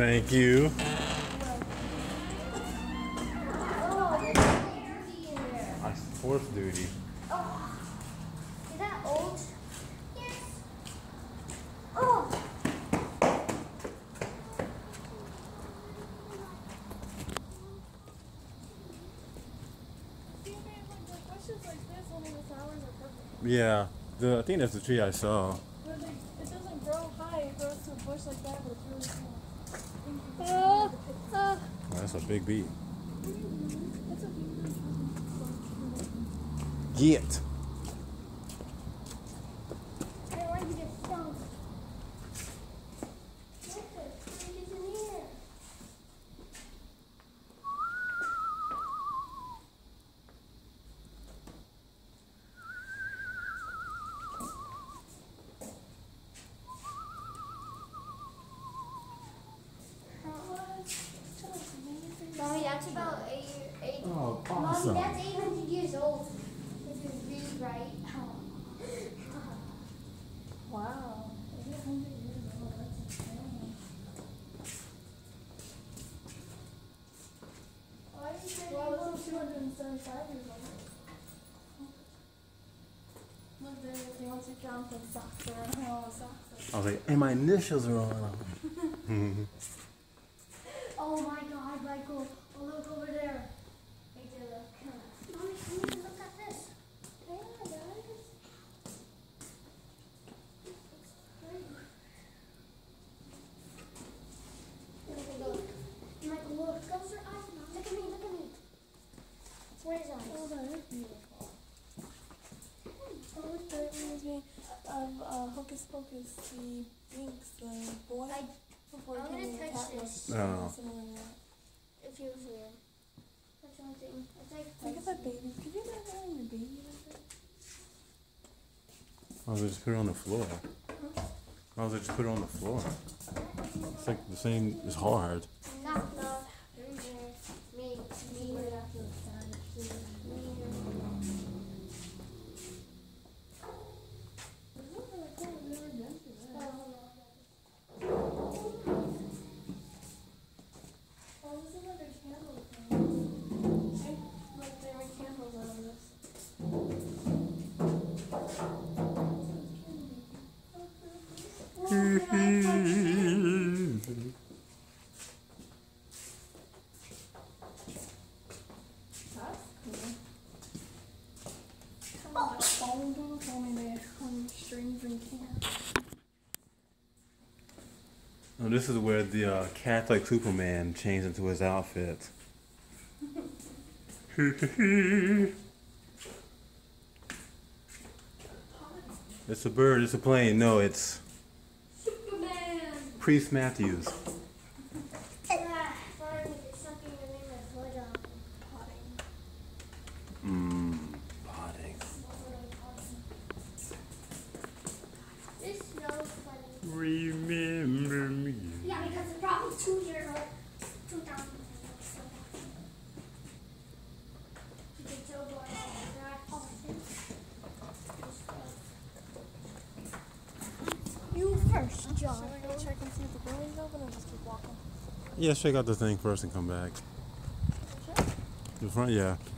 Thank you. Horse duty. Oh, is that old? Yes. Oh. Yeah, I think that's the tree I saw. But it doesn't grow high. It grows to a bush like that, but it's really small. Oh, that's a big bee. Get. I want to get stung. Look, it's in here. Mommy, that's about eight. Oh, awesome. Mommy, that's 800 years old. If you read right. Wow. 800 years old. That's insane. Why did you say Well, it's 275 years old. Look, they want to drown some socks around her. All the socks. I was like, and my initials are on them. Oh my God, Michael! Oh, look over there. Right there, look. Mommy, can you look at this? Yeah, guys. It's great. Look. Michael, look. Close your eyes, Mom. Look at me. Look at me. Where's his eyes? Oh, that is beautiful. Oh, look, that reminds me of Hocus Pocus, the Binks, the boy. Before I'm he gonna became a touch cat this. Oh. It feels weird. That's one thing. It's like Look at that baby. Could you imagine having your baby like that? I was just put it on the floor. I was just put it on the floor. It's like the same. It's hard. knock knock. Who's there? Me. Right after the sun. Oh, this is where the Catholic Superman changed into his outfit. It's a bird, it's a plane. No, it's Superman. Priest Matthews. Sorry, it's something to make my foot potting. Potting. This smells funny. Remember me. Yeah, because it's probably 2 years old. 2000. You can tell by that. You first, John. Should we go check and see if the building's open or just keep walking? Yeah, check out the thing first and come back. The front, yeah.